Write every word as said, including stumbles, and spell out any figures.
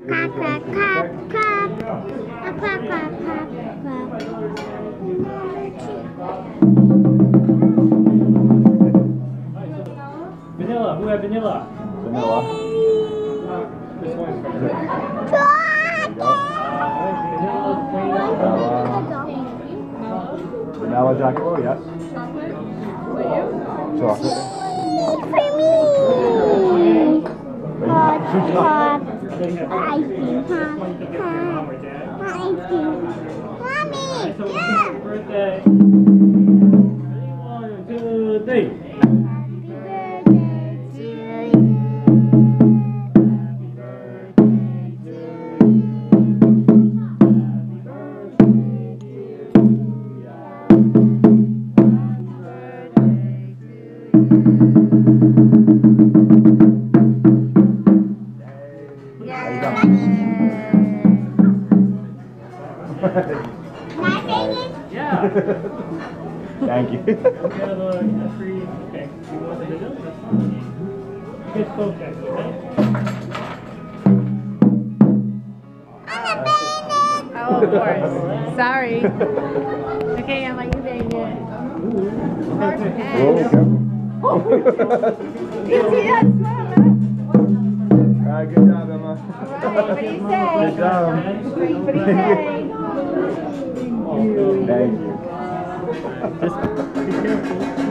Clap, clap, clap, clap. A clap, clap, clap, clap. Vanilla. Who had vanilla? Vanilla. This one's from Vanilla Jack Oil, yes. Chocolate. For me. Hot, hot. Ice cream, hot, hot. Ice cream. Mommy, yeah. birthday. One, two, three. Yeah. Thank you. We have a, a free. Okay. You want the vanilla? Good focus, okay? Oh, of course. Sorry. Okay, I'm like, you bang it. Oh, You see that smile, huh? Alright, good job, Emma. What do you say? Good job. What do you say? Thank you. Just be careful.